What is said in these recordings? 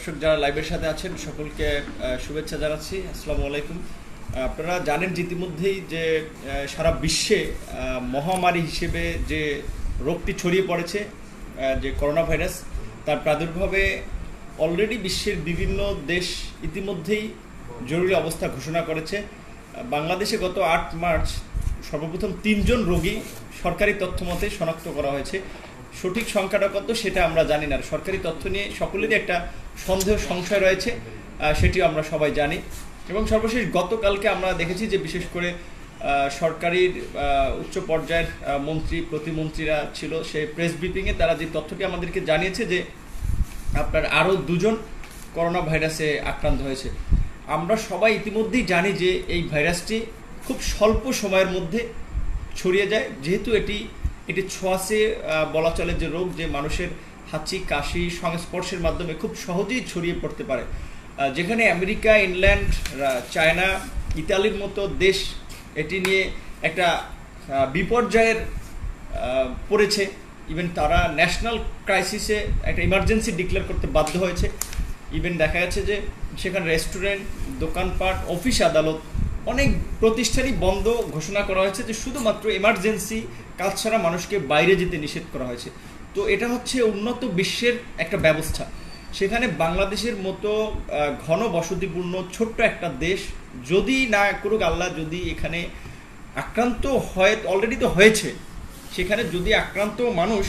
দর্শক যারা লাইভের সাথে আছেন সকলকে শুভেচ্ছা জানাচ্ছি। আসসালামু আলাইকুম। আপনারা জানেন যে ইতিমধ্যেই যে সারা বিশ্বে মহামারী হিসেবে যে রোগটি ছড়িয়ে পড়েছে, যে করোনা ভাইরাস, তার প্রাদুর্ভাবে অলরেডি বিশ্বের বিভিন্ন দেশ ইতিমধ্যেই জরুরি অবস্থা ঘোষণা করেছে। বাংলাদেশে গত ৮ মার্চ সর্বপ্রথম ৩ জন রোগী সরকারি তথ্য মতে শনাক্ত করা হয়েছে। সঠিক সংখ্যাটা কত সেটা আমরা জানি না। সরকারি তথ্য নিয়ে সকলেরই একটা সন্দেহ সংশয় রয়েছে, সেটিও আমরা সবাই জানি। এবং সর্বশেষ গতকালকে আমরা দেখেছি যে বিশেষ করে সরকারির উচ্চ পর্যায়ের মন্ত্রী প্রতিমন্ত্রীরা ছিল, সেই প্রেস ব্রিফিংয়ে তারা যে তথ্যটি আমাদেরকে জানিয়েছে যে আপনার আরও 2 জন করোনা ভাইরাসে আক্রান্ত হয়েছে। আমরা সবাই ইতিমধ্যেই জানি যে এই ভাইরাসটি খুব স্বল্প সময়ের মধ্যে ছড়িয়ে যায়, যেহেতু এটি ছোঁয়াচে বলা চলে যে রোগ, যে মানুষের হাঁচি কাশি সংস্পর্শের মাধ্যমে খুব সহজেই ছড়িয়ে পড়তে পারে। যেখানে আমেরিকা, ইংল্যান্ড, চায়না, ইতালির মতো দেশ এটি নিয়ে একটা বিপর্যয়ের পড়েছে, ইভেন তারা ন্যাশনাল ক্রাইসিসে একটা ইমার্জেন্সি ডিক্লেয়ার করতে বাধ্য হয়েছে। ইভেন দেখা যাচ্ছে যে সেখানে রেস্টুরেন্ট, দোকানপাট, অফিস আদালত অনেক প্রতিষ্ঠানই বন্ধ ঘোষণা করা হয়েছে, যে শুধুমাত্র এমার্জেন্সি কাজ ছাড়া মানুষকে বাইরে যেতে নিষেধ করা হয়েছে। তো এটা হচ্ছে উন্নত বিশ্বের একটা ব্যবস্থা। সেখানে বাংলাদেশের মতো ঘন বসতিপূর্ণ ছোট্ট একটা দেশ যদি না করুক আল্লাহ, যদি এখানে আক্রান্ত হয়, অলরেডি তো হয়েছে, সেখানে যদি আক্রান্ত মানুষ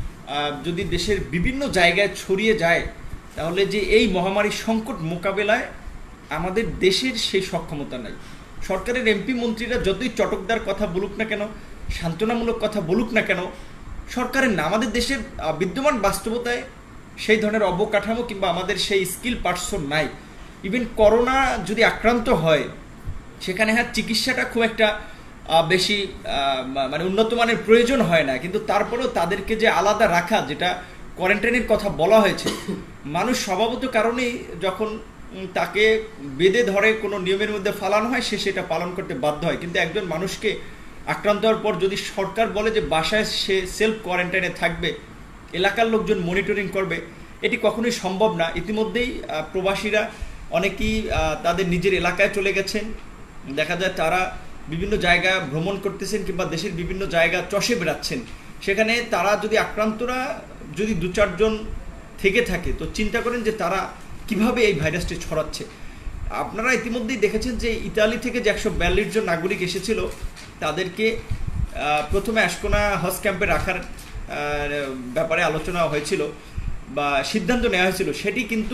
যদি দেশের বিভিন্ন জায়গায় ছড়িয়ে যায়, তাহলে যে এই মহামারী সংকট মোকাবেলায় আমাদের দেশের সেই সক্ষমতা নাই। সরকারের এমপি মন্ত্রীরা যতই চটকদার কথা বলুক না কেন, সান্ত্বনামূলক কথা বলুক না কেন, সরকারের না, আমাদের দেশের বিদ্যমান বাস্তবতায় সেই ধরনের অবকাঠামো কিংবা আমাদের সেই স্কিল পার্সন নাই। ইভেন করোনা যদি আক্রান্ত হয়, সেখানে হ্যাঁ চিকিৎসাটা খুব একটা বেশি মানে উন্নত মানের প্রয়োজন হয় না, কিন্তু তারপরেও তাদেরকে যে আলাদা রাখা, যেটা কোয়ারেন্টাইনের কথা বলা হয়েছে, মানুষ স্বভাবত কারণেই যখন তাকে বেঁধে ধরে কোনো নিয়মের মধ্যে ফালানো হয়, সে সেটা পালন করতে বাধ্য হয়। কিন্তু একজন মানুষকে আক্রান্ত হওয়ার পর যদি সরকার বলে যে বাসায় সে সেলফ কোয়ারেন্টাইনে থাকবে, এলাকার লোকজন মনিটরিং করবে, এটি কখনোই সম্ভব না। ইতিমধ্যেই প্রবাসীরা অনেকেই তাদের নিজের এলাকায় চলে গেছেন। দেখা যায় তারা বিভিন্ন জায়গা ভ্রমণ করতেছেন কিংবা দেশের বিভিন্ন জায়গা চষে বেড়াচ্ছেন। সেখানে তারা যদি আক্রান্তরা যদি 2-4 জন থেকে থাকে, তো চিন্তা করেন যে তারা কিভাবে এই ভাইরাসটি ছড়াচ্ছে। আপনারা ইতিমধ্যেই দেখেছেন যে ইতালি থেকে যে 142 জন নাগরিক এসেছিল, তাদেরকে প্রথমে আশকোনা হজ ক্যাম্পে রাখার ব্যাপারে আলোচনা হয়েছিল বা সিদ্ধান্ত নেওয়া হয়েছিল, সেটি কিন্তু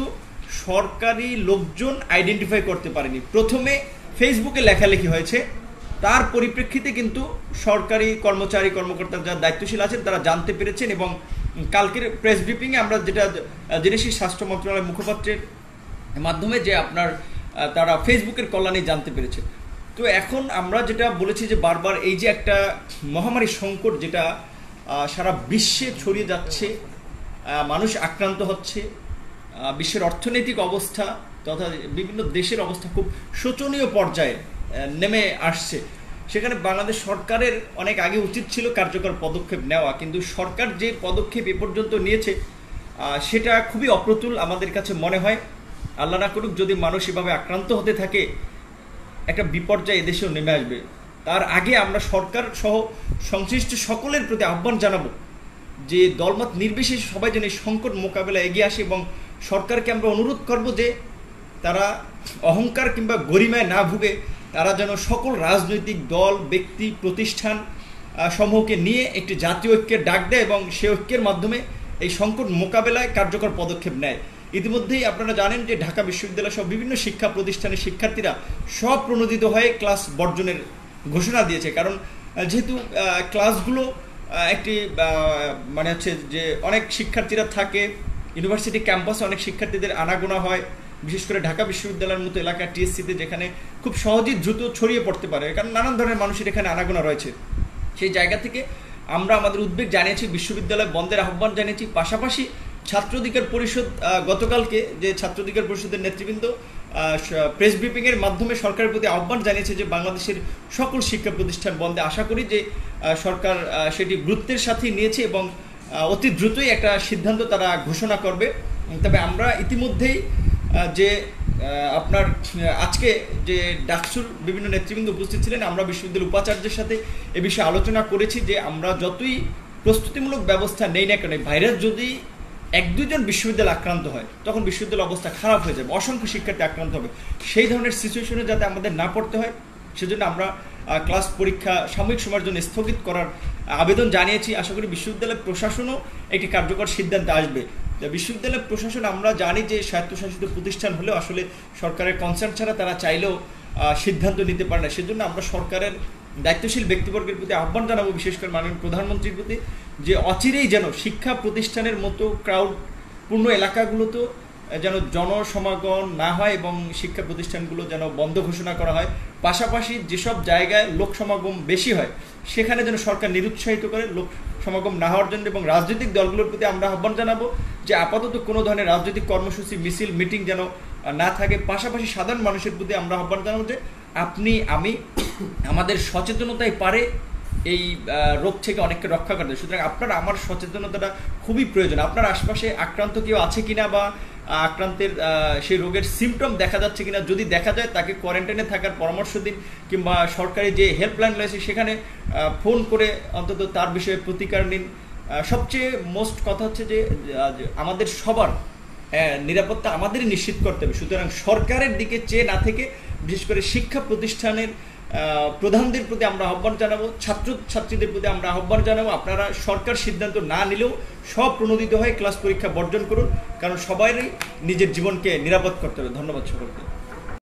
সরকারি লোকজন আইডেন্টিফাই করতে পারেনি। প্রথমে ফেসবুকে লেখালেখি হয়েছে, তার পরিপ্রেক্ষিতে কিন্তু সরকারি কর্মচারী কর্মকর্তা যারা দায়িত্বশীল আছেন তারা জানতে পেরেছেন। এবং কালকের প্রেস ব্রিফিংয়ে আমরা যেটা জেনেছি স্বাস্থ্য মন্ত্রণালয়ের মুখপাত্রের মাধ্যমে, যে আপনার তারা ফেসবুকের কল্যাণে জানতে পেরেছে। তো এখন আমরা যেটা বলেছি যে বারবার, এই যে একটা মহামারী সংকট যেটা সারা বিশ্বে ছড়িয়ে যাচ্ছে, মানুষ আক্রান্ত হচ্ছে, বিশ্বের অর্থনৈতিক অবস্থা তথা বিভিন্ন দেশের অবস্থা খুব শোচনীয় পর্যায়ে নেমে আসছে। সেখানে বাংলাদেশ সরকারের অনেক আগে উচিত ছিল কার্যকর পদক্ষেপ নেওয়া, কিন্তু সরকার যে পদক্ষেপ এ পর্যন্ত নিয়েছে সেটা খুবই অপ্রতুল আমাদের কাছে মনে হয়। আল্লাহ না করুক যদি মানুষ এভাবে আক্রান্ত হতে থাকে, একটা বিপর্যয় এদেশেও নেমে আসবে। তার আগে আমরা সরকার সহ সংশ্লিষ্ট সকলের প্রতি আহ্বান জানাবো যে দলমত নির্বিশেষে সবাই যেন এই সংকট মোকাবেলায় এগিয়ে আসে, এবং সরকারকে আমরা অনুরোধ করব যে তারা অহংকার কিংবা গরিমায় না ভুগে তারা যেন সকল রাজনৈতিক দল, ব্যক্তি, প্রতিষ্ঠান সমূহকে নিয়ে একটি জাতীয় ঐক্যের ডাক দেয় এবং সে ঐক্যের মাধ্যমে এই সংকট মোকাবেলায় কার্যকর পদক্ষেপ নেয়। ইতিমধ্যেই আপনারা জানেন যে ঢাকা বিশ্ববিদ্যালয় সহ বিভিন্ন শিক্ষা প্রতিষ্ঠানের শিক্ষার্থীরা সব প্রণোদিত হয়ে ক্লাস বর্জনের ঘোষণা দিয়েছে। কারণ যেহেতু ক্লাসগুলো একটি মানে হচ্ছে যে অনেক শিক্ষার্থীরা থাকে, ইউনিভার্সিটি ক্যাম্পাসে অনেক শিক্ষার্থীদের আনাগোনা হয়, বিশেষ করে ঢাকা বিশ্ববিদ্যালয়ের মতো এলাকা টিএসসিতে, যেখানে খুব সহজেই দ্রুত ছড়িয়ে পড়তে পারে, কারণ নানান ধরনের মানুষের এখানে আনাগোনা রয়েছে। সেই জায়গা থেকে আমরা আমাদের উদ্বেগ জানিয়েছি, বিশ্ববিদ্যালয় বন্ধের আহ্বান জানিয়েছি। পাশাপাশি ছাত্র অধিকার পরিষদ গতকালকে যে ছাত্র অধিকার পরিষদের নেতৃবৃন্দ প্রেস ব্রিফিংয়ের মাধ্যমে সরকারের প্রতি আহ্বান জানিয়েছে যে বাংলাদেশের সকল শিক্ষা প্রতিষ্ঠান বন্ধে। আশা করি যে সরকার সেটি গুরুত্বের সাথে নিয়েছে এবং অতি দ্রুতই একটা সিদ্ধান্ত তারা ঘোষণা করবে। তবে আমরা ইতিমধ্যেই যে আপনার আজকে যে ডাকসুর বিভিন্ন নেতৃবৃন্দ উপস্থিত ছিলেন, আমরা বিশ্ববিদ্যালয়ের উপাচার্যের সাথে এ বিষয়ে আলোচনা করেছি যে আমরা যতই প্রস্তুতিমূলক ব্যবস্থা নেই না কেন, ভাইরাস যদি 1-2 জন বিশ্ববিদ্যালয় আক্রান্ত হয় তখন বিশ্ববিদ্যালয়ের অবস্থা খারাপ হয়ে যাবে, অসংখ্য শিক্ষার্থী আক্রান্ত হবে। সেই ধরনের সিচুয়েশনে যাতে আমাদের না পড়তে হয় সেজন্য আমরা ক্লাস পরীক্ষা সাময়িক সময়ের জন্য স্থগিত করার আবেদন জানিয়েছি। আশা করি বিশ্ববিদ্যালয় প্রশাসনও একটি কার্যকর সিদ্ধান্তে আসবে। বিশ্ববিদ্যালয় প্রশাসন আমরা জানি যে স্বায়ত্তশাসিত প্রতিষ্ঠান হলেও আসলে সরকারের কনসার্ন ছাড়া তারা চাইলেও সিদ্ধান্ত নিতে পারে না। সেজন্য আমরা সরকারের দায়িত্বশীল ব্যক্তিবর্গের প্রতি আহ্বান জানাবো, বিশেষ করে মাননীয় প্রধানমন্ত্রীর প্রতি, যে অচিরেই যেন শিক্ষা প্রতিষ্ঠানের মতো ক্রাউডপূর্ণ এলাকাগুলোতেও যেন জনসমাগম না হয় এবং শিক্ষা প্রতিষ্ঠানগুলো যেন বন্ধ ঘোষণা করা হয়। পাশাপাশি যেসব জায়গায় লোক সমাগম বেশি হয় সেখানে যেন সরকার নিরুৎসাহিত করে লোক সমাগম না হওয়ার জন্য, এবং রাজনৈতিক দলগুলোর প্রতি আমরা আহ্বান জানাবো যে আপাতত কোনো ধরনের রাজনৈতিক কর্মসূচি, মিছিল, মিটিং যেন না থাকে। পাশাপাশি সাধারণ মানুষের প্রতি আমরা আহ্বান জানাবো যে আপনি আমি আমাদের সচেতনতাই পারে এই রোগ থেকে অনেককে রক্ষা করতে। সুতরাং আপনার আমার সচেতনতাটা খুবই প্রয়োজন। আপনার আশপাশে আক্রান্ত কেউ আছে কিনা বা আক্রান্তের সেই রোগের সিমটম দেখা যাচ্ছে কিনা, যদি দেখা যায় তাকে কোয়ারেন্টাইনে থাকার পরামর্শ দিন, কিংবা সরকারি যে হেল্পলাইন রয়েছে সেখানে ফোন করে অন্তত তার বিষয়ে প্রতিকার নিন। সবচেয়ে মোস্ট কথা হচ্ছে যে আমাদের সবার নিরাপত্তা আমাদেরই নিশ্চিত করতে হবে। সুতরাং সরকারের দিকে চেয়ে না থেকে বিশেষ করে শিক্ষা প্রতিষ্ঠানের প্রধানদের প্রতি আমরা আহ্বান জানাবো, ছাত্রছাত্রীদের প্রতি আমরা আহ্বান জানাবো, আপনারা সরকার সিদ্ধান্ত না নিলেও স্বপ্রণোদিত হয়ে ক্লাস পরীক্ষা বর্জন করুন, কারণ সবারই নিজের জীবনকে নিরাপদ করতে হবে। ধন্যবাদ সকলকে।